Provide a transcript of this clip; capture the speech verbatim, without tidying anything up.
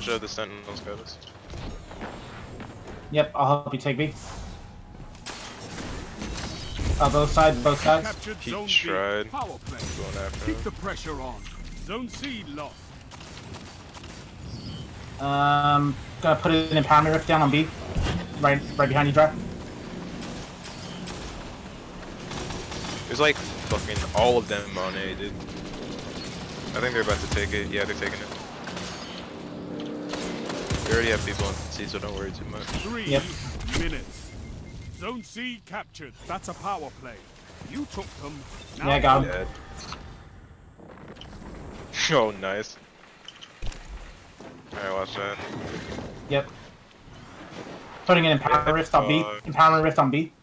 show the Sentinels, guys. Yep, I'll help you take B. Uh, both sides, both sides. He tried Power play. going after Keep him. the pressure on. Zone C lost. Um, gonna put an empowerment rift down on B. Right, right behind you, Dry. There's like fucking all of them on A, dude. I think they're about to take it. Yeah, they're taking it. We already have people on C, so don't worry too much. Three Yep. minutes. Zone C captured. That's a power play. You took them. Now Yeah, I got him. Dead. Oh, nice. Alright, watch that. Yep. Putting an empowerment rift on B. Fuck. Empowerment rift on B.